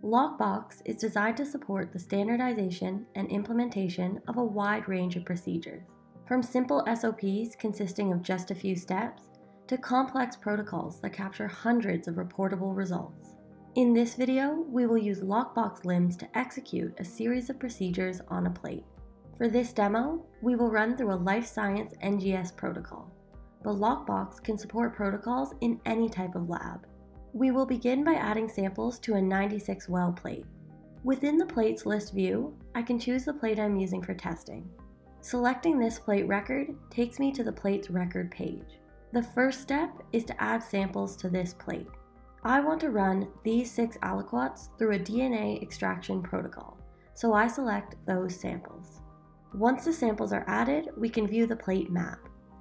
Lockbox is designed to support the standardization and implementation of a wide range of procedures, from simple SOPs consisting of just a few steps to complex protocols that capture hundreds of reportable results. In this video, we will use Lockbox LIMS to execute a series of procedures on a plate. For this demo, we will run through a life science NGS protocol, but Lockbox can support protocols in any type of lab. We will begin by adding samples to a 96 well plate. Within the plates list view, I can choose the plate I'm using for testing. Selecting this plate record takes me to the plate's record page. The first step is to add samples to this plate. I want to run these 6 aliquots through a DNA extraction protocol, so I select those samples. Once the samples are added, we can view the plate map.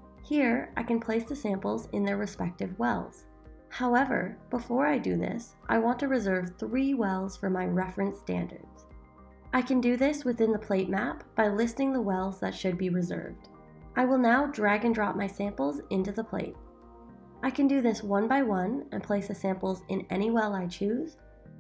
Here, I can place the samples in their respective wells. However, before I do this, I want to reserve 3 wells for my reference standards. I can do this within the plate map by listing the wells that should be reserved. I will now drag and drop my samples into the plate. I can do this one by one and place the samples in any well I choose,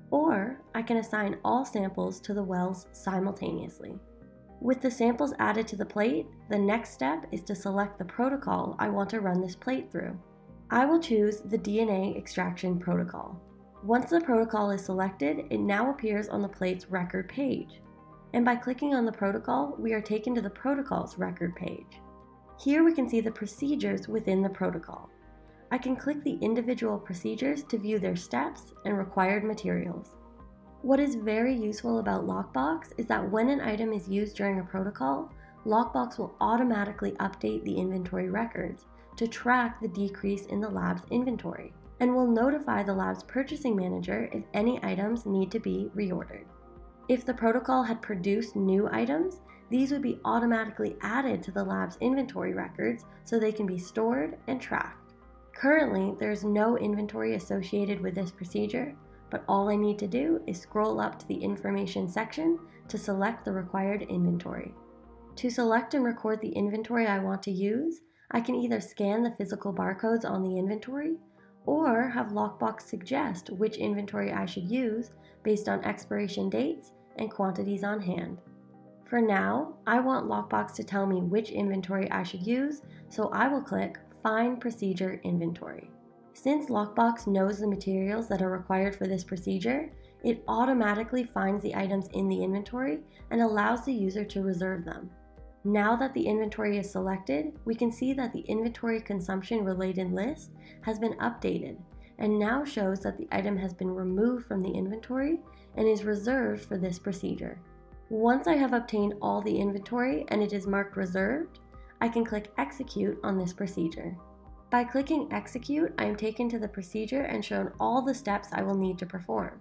or I can assign all samples to the wells simultaneously. With the samples added to the plate, the next step is to select the protocol I want to run this plate through. I will choose the DNA extraction protocol. Once the protocol is selected, it now appears on the plate's record page. And by clicking on the protocol, we are taken to the protocol's record page. Here we can see the procedures within the protocol. I can click the individual procedures to view their steps and required materials. What is very useful about Lockbox is that when an item is used during a protocol, Lockbox will automatically update the inventory records to track the decrease in the lab's inventory, and will notify the lab's purchasing manager if any items need to be reordered. If the protocol had produced new items, these would be automatically added to the lab's inventory records so they can be stored and tracked. Currently, there is no inventory associated with this procedure, but all I need to do is scroll up to the information section to select the required inventory. To select and record the inventory I want to use, I can either scan the physical barcodes on the inventory or have Lockbox suggest which inventory I should use based on expiration dates and quantities on hand. For now, I want Lockbox to tell me which inventory I should use, so I will click Find Procedure Inventory. Since Lockbox knows the materials that are required for this procedure, it automatically finds the items in the inventory and allows the user to reserve them. Now that the inventory is selected, we can see that the inventory consumption related list has been updated and now shows that the item has been removed from the inventory and is reserved for this procedure. Once I have obtained all the inventory and it is marked reserved, I can click Execute on this procedure. By clicking Execute, I am taken to the procedure and shown all the steps I will need to perform.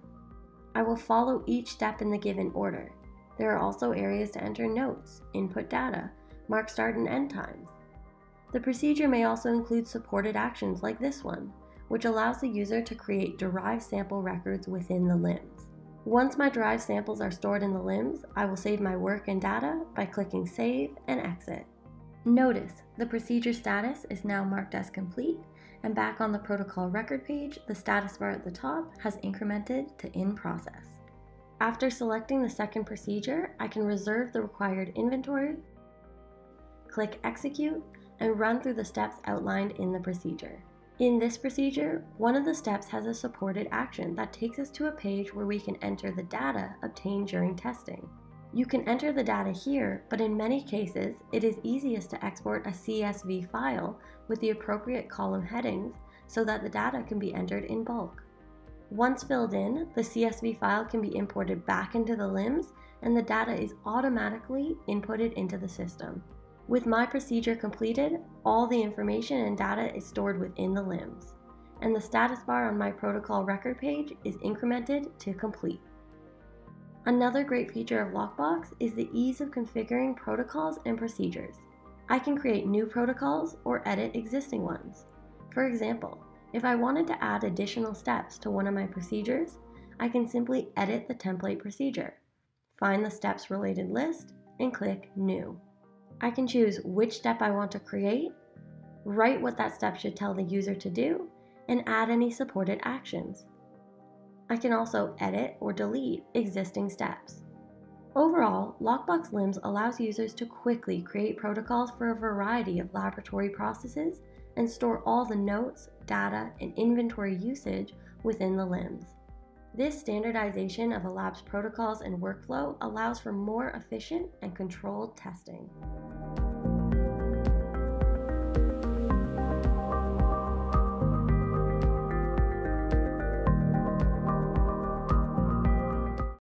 I will follow each step in the given order. There are also areas to enter notes, input data, mark start and end times. The procedure may also include supported actions like this one, which allows the user to create derived sample records within the LIMS. Once my derived samples are stored in the LIMS, I will save my work and data by clicking Save and Exit. Notice the procedure status is now marked as complete, and back on the protocol record page, the status bar at the top has incremented to In Process. After selecting the second procedure, I can reserve the required inventory, click Execute, and run through the steps outlined in the procedure. In this procedure, one of the steps has a supported action that takes us to a page where we can enter the data obtained during testing. You can enter the data here, but in many cases, it is easiest to export a CSV file with the appropriate column headings so that the data can be entered in bulk. Once filled in, the CSV file can be imported back into the LIMS and the data is automatically inputted into the system. With my procedure completed, all the information and data is stored within the LIMS, and the status bar on my protocol record page is incremented to complete. Another great feature of Lockbox is the ease of configuring protocols and procedures. I can create new protocols or edit existing ones. For example, if I wanted to add additional steps to one of my procedures, I can simply edit the template procedure, find the steps related list, and click New. I can choose which step I want to create, write what that step should tell the user to do, and add any supported actions. I can also edit or delete existing steps. Overall, Lockbox LIMS allows users to quickly create protocols for a variety of laboratory processes and store all the notes, data, and inventory usage within the LIMS. This standardization of a lab's protocols and workflow allows for more efficient and controlled testing.